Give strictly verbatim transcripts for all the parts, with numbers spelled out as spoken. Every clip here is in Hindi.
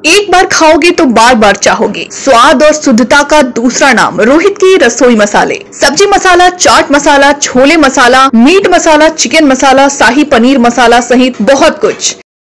एक बार खाओगे तो बार बार चाहोगे। स्वाद और शुद्धता का दूसरा नाम रोहित की रसोई मसाले। सब्जी मसाला, चाट मसाला, छोले मसाला, मीट मसाला, चिकन मसाला, शाही पनीर मसाला सहित बहुत कुछ।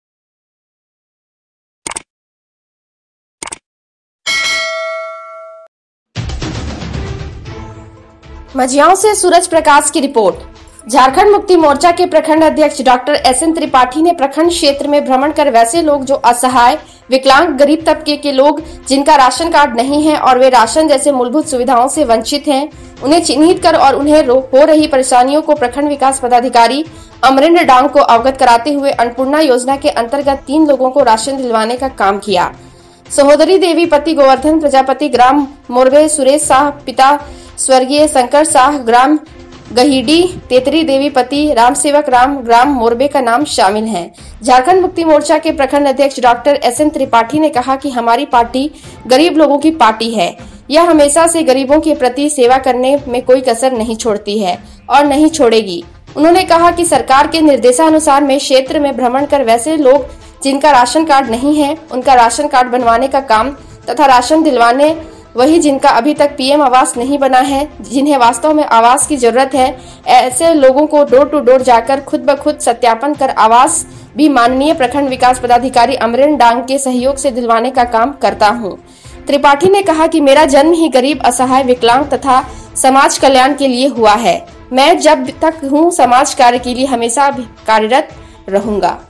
मझियाओं से सूरज प्रकाश की रिपोर्ट। झारखंड मुक्ति मोर्चा के प्रखंड अध्यक्ष डॉक्टर एस एन त्रिपाठी ने प्रखंड क्षेत्र में भ्रमण कर वैसे लोग जो असहाय, विकलांग, गरीब तबके के लोग जिनका राशन कार्ड नहीं है और वे राशन जैसे मूलभूत सुविधाओं से वंचित हैं, उन्हें चिन्हित कर और उन्हें हो रही परेशानियों को प्रखंड विकास पदाधिकारी अमरेंद्र डांग को अवगत कराते हुए अन्नपूर्णा योजना के अंतर्गत तीन लोगों को राशन दिलवाने का काम किया। सहोदरी देवी पति गोवर्धन प्रजापति ग्राम मोरबे, सुरेश शाह पिता स्वर्गीय शंकर शाह ग्राम गहीडी, तेतरी देवी पति राम सेवक राम ग्राम मोरबे का नाम शामिल है। झारखंड मुक्ति मोर्चा के प्रखंड अध्यक्ष डॉक्टर एस एन त्रिपाठी ने कहा कि हमारी पार्टी गरीब लोगों की पार्टी है। यह हमेशा से गरीबों के प्रति सेवा करने में कोई कसर नहीं छोड़ती है और नहीं छोड़ेगी। उन्होंने कहा कि सरकार के निर्देशानुसार में क्षेत्र में भ्रमण कर वैसे लोग जिनका राशन कार्ड नहीं है उनका राशन कार्ड बनवाने का काम तथा राशन दिलवाने, वही जिनका अभी तक पीएम आवास नहीं बना है, जिन्हें वास्तव में आवास की जरूरत है, ऐसे लोगों को डोर टू डोर जाकर खुद ब खुद सत्यापन कर आवास भी माननीय प्रखंड विकास पदाधिकारी अमरेंद्र डांग के सहयोग से दिलवाने का काम करता हूं। त्रिपाठी ने कहा कि मेरा जन्म ही गरीब, असहाय, विकलांग तथा समाज कल्याण के लिए हुआ है। मैं जब तक हूँ समाज कार्य के लिए हमेशा कार्यरत रहूंगा।